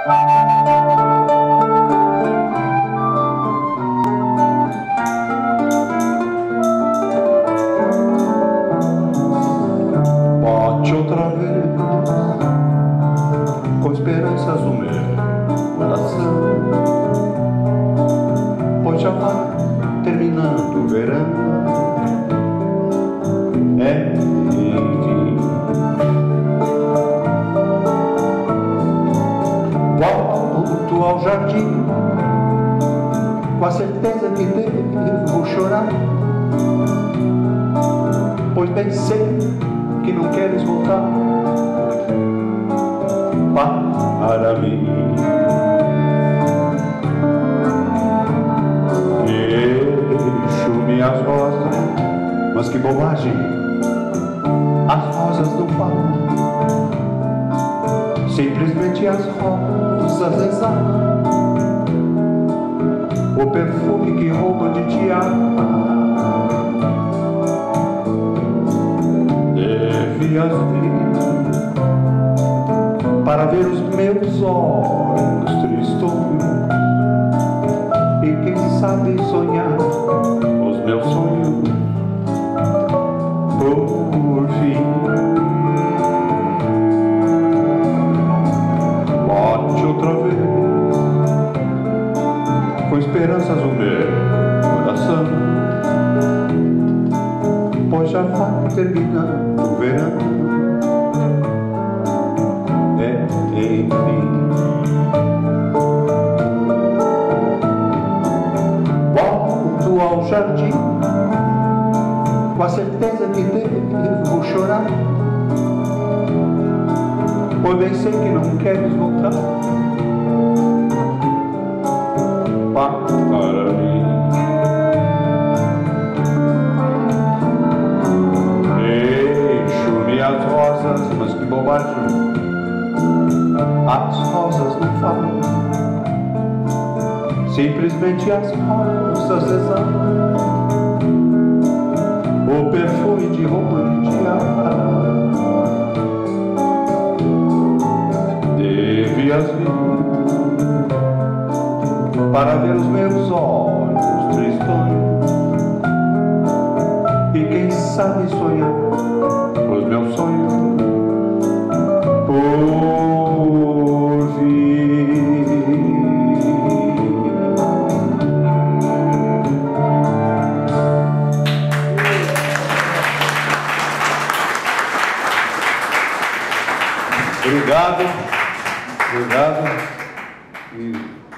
Bote outra vez com esperanças no meu coração, pois já vai terminando o verão. Enfim, volto ao jardim com a certeza que devo chorar, pois bem sei que não queres voltar para mim. Deixo minhas rosas, mas que bobagem, as rosas não falam, simplesmente as rosas exalam o perfume que rouba de ti a alma. Devias vir para ver os meus olhos tristonhos e quem sabe sonhar os meus sonhos por fim. Bote outra vez com esperanças no meu coração, pois já vai terminando o verão. Enfim, volto ao jardim com a certeza que devo chorar, pois bem sei que não queres voltar para mim. As rosas, mas que bobagem, as rosas não falam, simplesmente as rosas exalam o perfume de roupa de tiara. Devias vir para ver os meus olhos tristonhos e quem sabe sonhar os meus sonhos por vir. Obrigado, obrigado.